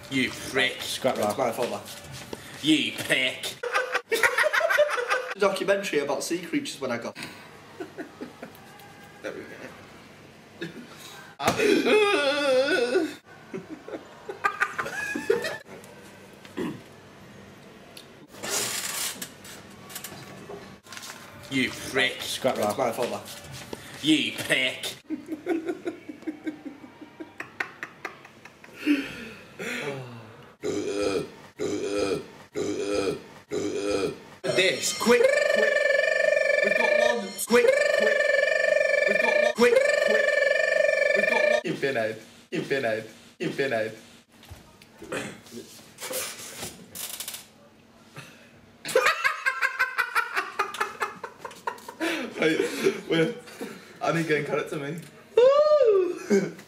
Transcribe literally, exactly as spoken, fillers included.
You prick. Scrap that. It's my fault, that. You prick. A documentary about sea creatures when I got. There we go. You prick. Scrap that. It's my fault, that. You prick. This, quick, quick. We've got one. Quick, quick. We've got one. Quick, quick. We've got one. You pinhead. You pinhead. You pinhead. Wait, wait. I need to get cut it to me.